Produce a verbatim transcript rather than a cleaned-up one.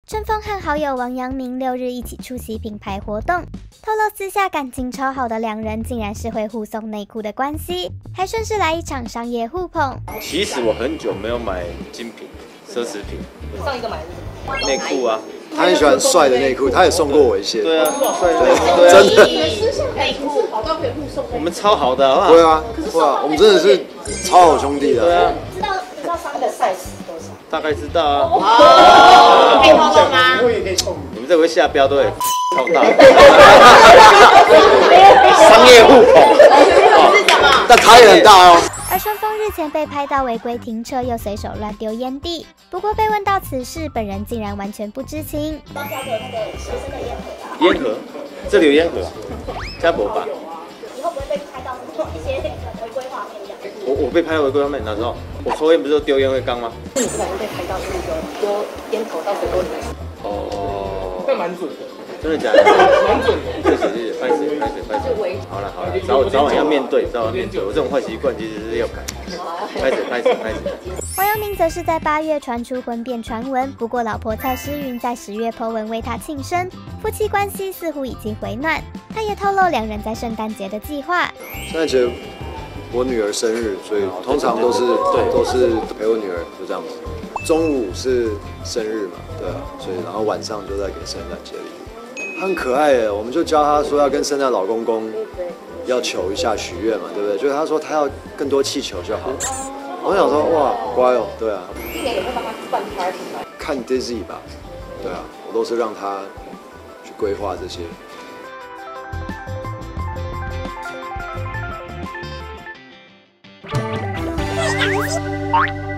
春风和好友王阳明六日一起出席品牌活动，透露私下感情超好的两人竟然是会互送内裤的关系，还顺势来一场商业互捧。 其实我很久没有买精品、奢侈品。 上一个买的是什么？ 内裤啊。 他很喜欢帅的内裤，他也送过我一些。 对啊，帅的内裤，对啊， 真的。 内裤好到可以互送。 我们超好的，好不好？ 对啊，对啊，我们真的是超好兄弟的。 对啊。 知道知道商的 size 多少？ 大概知道啊。 哦，可以透露吗？ 你们这回下标都会超大。商业互捧。 是什么？ 但他也很大哦。 而春风日前被拍到违规停车，又随手乱丢烟蒂。不过被问到此事，本人竟然完全不知情。 包夹着那个学生的烟盒啊。 烟盒，这里有烟盒啊？加博吧。 以后不会被拍到一些违规画面这样。 我我被拍到违规画面，哪时候？我抽烟不是都丢烟灰缸吗？ 你不小心被拍到那个丢烟头到水沟里面。 哦， 这蛮准的。 真的假的？ 蛮准的。 谢谢谢谢，拍死拍死拍死。好了好了，早早晚要面对，早晚面对。我这种坏习惯其实是要改。拍死拍死拍死。 王阳明则是在八月传出婚变传闻，不过老婆蔡诗芸在十月 po 文为他庆生，夫妻关系似乎已经回暖。他也透露两人在圣诞节的计划。 圣诞节我女儿生日，所以通常都是对都是陪我女儿，就这样子。中午是生日嘛，对啊，所以然后晚上就在给圣诞节礼物。她很可爱耶，我们就教她说要跟圣诞老公公要求一下许愿嘛，对不对？就是她说她要更多气球就好。我想说哇，好乖哦，对啊。 今年也会帮他办 party 吗？ 看 Disney 吧，对啊，我都是让她去规划这些。 Bye.